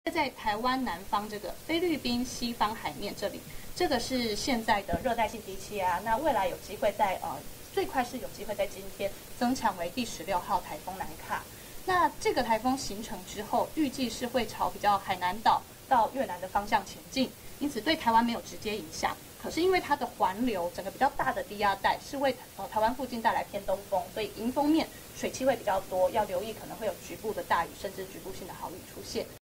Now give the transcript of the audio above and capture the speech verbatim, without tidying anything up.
在台湾南方这个菲律宾西方海面这里，这个是现在的热带性低气压。那未来有机会在呃最快是有机会在今天增强为第十六号台风南卡。那这个台风形成之后，预计是会朝比较海南岛到越南的方向前进，因此对台湾没有直接影响。可是因为它的环流，整个比较大的低压带是为呃台湾附近带来偏东风，所以迎风面水汽会比较多，要留意可能会有局部的大雨，甚至局部性的豪雨出现。